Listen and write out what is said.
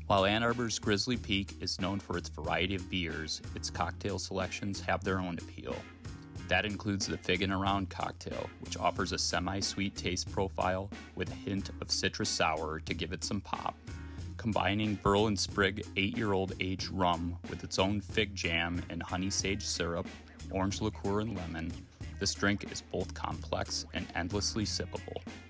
While Ann Arbor's Grizzly Peak is known for its variety of beers, its cocktail selections have their own appeal. That includes the Figgin Around cocktail, which offers a semi-sweet taste profile with a hint of citrus sour to give it some pop. Combining Burl and Sprig 8-year-old aged rum with its own fig jam and honey sage syrup, orange liqueur, and lemon, this drink is both complex and endlessly sippable.